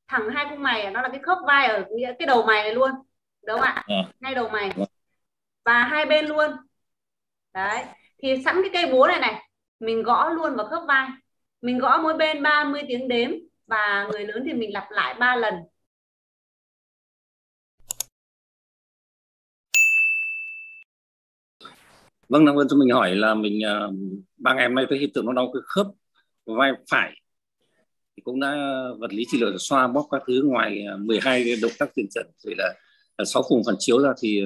thẳng hai cung mày nó là cái khớp vai ở nghĩa cái đầu mày này luôn, đúng không ạ? Ngay đầu mày và hai bên luôn. Đấy, thì sẵn cái cây búa này này, mình gõ luôn vào khớp vai. Mình gõ mỗi bên 30 tiếng đếm, và người lớn thì mình lặp lại 3 lần. Vâng, Nam Vân cho mình hỏi là mình ba ngày hôm nay thấy hiện tượng nó đau cái khớp vai phải, thì cũng đã vật lý trị liệu xoa bóp các thứ, ngoài 12 cái động tác tiền trận rồi là 6 vùng phản chiếu ra, thì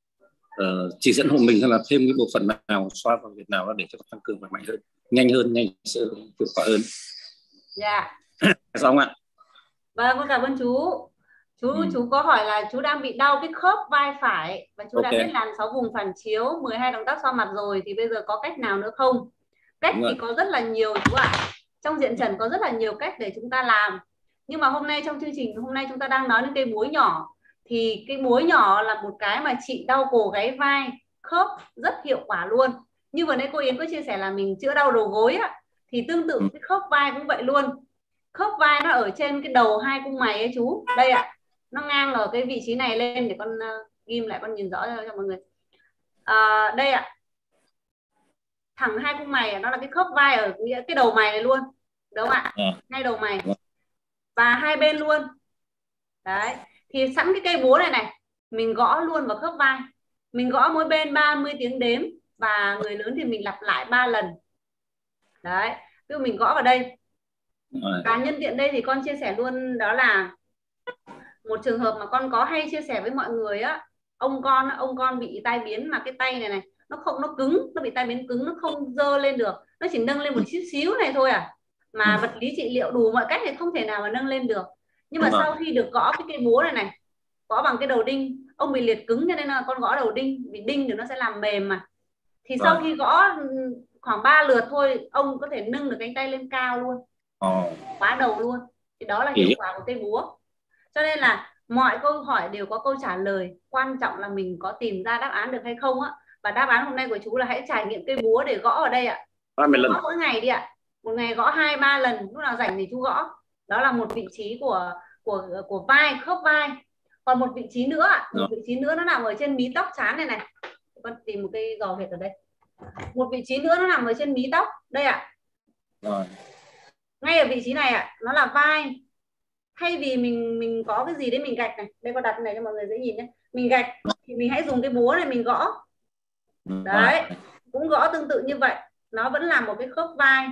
chỉ dẫn hộ mình hay là thêm cái bộ phận nào xoa vào việc nào để cho tăng cường và mạnh hơn, nhanh hơn, hiệu quả hơn? Dạ. Sao không ạ? Vâng, con cảm ơn chú. Chú có hỏi là chú đang bị đau cái khớp vai phải và chú đã biết Ok, làm 6 vùng phản chiếu, 12 động tác xoa mặt rồi, thì bây giờ có cách nào nữa không? Cách đúng thì rồi. có rất là nhiều chú ạ. Trong diện trần có rất là nhiều cách để chúng ta làm. Nhưng mà hôm nay trong chương trình hôm nay chúng ta đang nói đến cây búa nhỏ. Thì cái búa nhỏ là một cái mà trị đau cổ gáy vai, khớp rất hiệu quả luôn. Như vừa nãy cô Yến có chia sẻ là mình chữa đau đầu gối á, thì tương tự cái khớp vai cũng vậy luôn. Khớp vai nó ở trên cái đầu hai cung mày ấy chú, đây ạ. Nó ngang ở cái vị trí này lên để con ghim lại, con nhìn rõ cho mọi người. Đây ạ, thẳng hai cung mày nó là cái khớp vai ở nghĩa cái đầu mày này luôn, đúng không ạ? Ngay đầu mày và hai bên luôn. Đấy, thì sẵn cái cây búa này này, mình gõ luôn vào khớp vai. Mình gõ mỗi bên 30 tiếng đếm, và người lớn thì mình lặp lại 3 lần. Đấy, ví dụ mình gõ vào đây. Và nhân tiện đây thì con chia sẻ luôn, đó là một trường hợp mà con có hay chia sẻ với mọi người á. Ông con bị tai biến mà cái tay này này nó không, nó cứng, nó bị tai biến cứng, nó không dơ lên được, nó chỉ nâng lên một chút xíu này thôi à, mà vật lý trị liệu đủ mọi cách thì không thể nào mà nâng lên được. Nhưng mà sau khi được gõ cái cây búa này này, gõ bằng cái đầu đinh, ông bị liệt cứng cho nên là con gõ đầu đinh, vì đinh thì nó sẽ làm mềm mà. Thì sau khi gõ khoảng 3 lượt thôi, ông có thể nâng được cánh tay lên cao luôn, khóa đầu luôn. Thì đó là hiệu quả của cây búa. Cho nên là mọi câu hỏi đều có câu trả lời, quan trọng là mình có tìm ra đáp án được hay không á. Và đáp án hôm nay của chú là hãy trải nghiệm cây búa để gõ ở đây ạ. 30 lần. Gõ mỗi ngày đi ạ. Một ngày gõ 2-3 lần, lúc nào rảnh thì chú gõ. Đó là một vị trí của vai, khớp vai. Còn một vị trí nữa, một vị trí nữa nó nằm ở trên mí tóc trán này này. Con tìm một cây giò huyệt ở đây. Một vị trí nữa nó nằm ở trên mí tóc đây ạ. Ngay ở vị trí này ạ, nó là vai. Thay vì mình có cái gì đấy mình gạch này, đây con đặt này cho mọi người dễ nhìn nhé, mình gạch thì mình hãy dùng cái búa này mình gõ. Đấy, cũng gõ tương tự như vậy, nó vẫn là một cái khớp vai.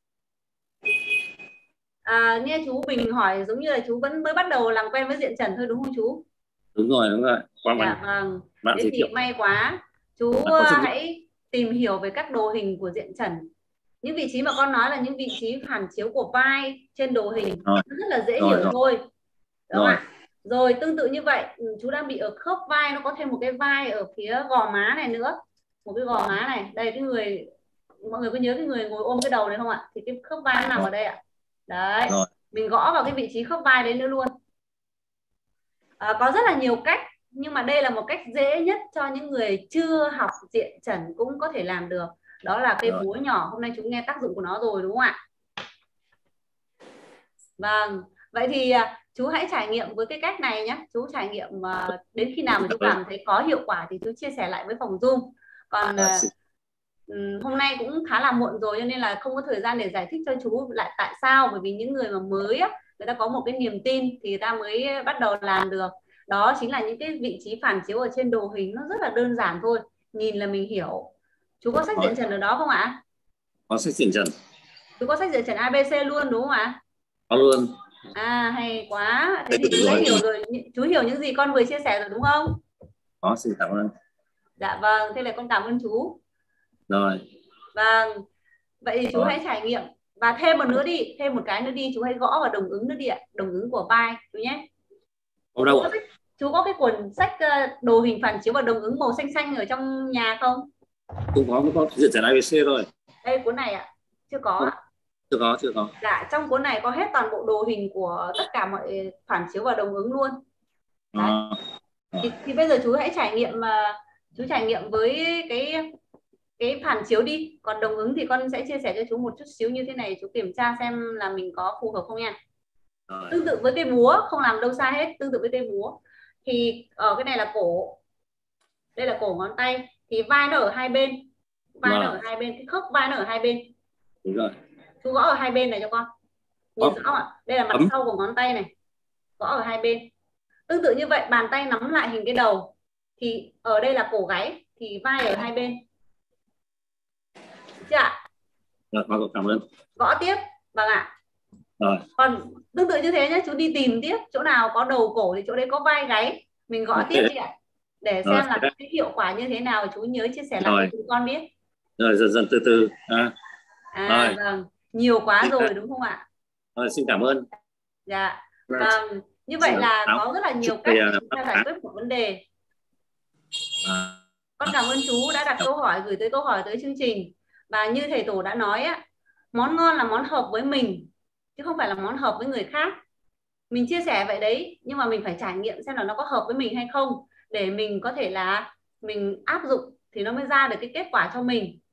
Nghe chú Bình hỏi giống như là chú vẫn mới bắt đầu làm quen với diện trần thôi, đúng không chú? Đúng rồi, đúng rồi. Dạ vâng. Bạn Thế giới thì thiệu. may quá. Chú hãy tìm hiểu về các đồ hình của diện trần. Những vị trí mà con nói là những vị trí phản chiếu của vai trên đồ hình, nó rất là dễ hiểu thôi, đúng không ạ? Rồi tương tự như vậy, chú đang bị ở khớp vai, nó có thêm một cái vai ở phía gò má này nữa, một cái gò má này. Đây, cái người, mọi người có nhớ cái người ngồi ôm cái đầu này không ạ? Thì cái khớp vai nó nằm ở đây ạ. Đấy, mình gõ vào cái vị trí khớp vai đấy nữa luôn. Có rất là nhiều cách, nhưng mà đây là một cách dễ nhất cho những người chưa học diện trần cũng có thể làm được. Đó là cây búa nhỏ. Hôm nay chúng nghe tác dụng của nó rồi, đúng không ạ? Vâng, vậy thì chú hãy trải nghiệm với cái cách này nhé. Chú trải nghiệm đến khi nào mà chú cảm thấy có hiệu quả thì chú chia sẻ lại với phòng Zoom. Còn hôm nay cũng khá là muộn rồi, cho nên là không có thời gian để giải thích cho chú lại tại sao. Bởi vì những người mà mới á, người ta có một cái niềm tin thì người ta mới bắt đầu làm được. Đó chính là những cái vị trí phản chiếu ở trên đồ hình, nó rất là đơn giản thôi, nhìn là mình hiểu. Chú có sách diện trần ở đó không ạ? Có sách diện trần. Chú có sách diện trần ABC luôn đúng không ạ? Có luôn. Hay quá. Thế thì chú đã hiểu rồi. Chú hiểu những gì con vừa chia sẻ rồi đúng không? Có, xin cảm ơn. Dạ vâng, thế là con cảm ơn chú. Rồi. Vâng, vậy thì chú hãy trải nghiệm. Và thêm một nữa đi, thêm một cái nữa đi, chú hãy gõ vào đồng ứng nữa đi ạ. Đồng ứng của vai chú nhé. Ở đâu ạ? Chú có cái cuốn sách đồ hình phản chiếu và đồng ứng màu xanh xanh ở trong nhà không? Cũng có diện trần ABC rồi. Đây, cuốn này ạ. Chưa có ạ. Chưa có. Dạ, trong cuốn này có hết toàn bộ đồ hình của tất cả mọi phản chiếu và đồng ứng luôn. Đấy. Thì bây giờ chú hãy trải nghiệm, chú trải nghiệm với cái phản chiếu đi. Còn đồng ứng thì con sẽ chia sẻ cho chú một chút xíu như thế này, chú kiểm tra xem là mình có phù hợp không nha. Rồi. Tương tự với cây búa, không làm đâu xa hết, tương tự với cây búa. Thì ở cái này là cổ, đây là cổ ngón tay, thì vai nó ở hai bên, vai nó Vâng, ở hai bên, cái khớp vai nó ở hai bên. đúng rồi. Chú gõ ở hai bên này cho con, nhìn Bóp rõ ạ. Đây là mặt ấm. sau của ngón tay này, gõ ở hai bên. Tương tự như vậy, bàn tay nắm lại hình cái đầu, thì ở đây là cổ gáy, thì vai ở hai bên. Được chưa ạ? Rồi, vâng, cảm ơn. Gõ tiếp. Vâng ạ. Rồi. Còn tương tự như thế nhé, chú đi tìm tiếp chỗ nào có đầu cổ thì chỗ đấy có vai gáy, mình gõ tiếp đi ạ, để Rồi, xem là cái hiệu quả như thế nào. Chú nhớ chia sẻ lại cho rồi, chúng con biết. rồi, dần dần từ từ. Rồi, Vâng, nhiều quá xin, rồi đúng không ạ? rồi, xin cảm ơn. Dạ. Rồi, Vâng, như vậy xin là áo có rất là chúc nhiều thầy cách để chúng phát ta giải án. quyết một vấn đề. À, Con cảm ơn chú đã đặt câu hỏi, gửi tới câu hỏi tới chương trình. Và như thầy Tổ đã nói á, món ngon là món hợp với mình, chứ không phải là món hợp với người khác. Mình chia sẻ vậy đấy, nhưng mà mình phải trải nghiệm xem là nó có hợp với mình hay không, để mình có thể là mình áp dụng thì nó mới ra được cái kết quả cho mình.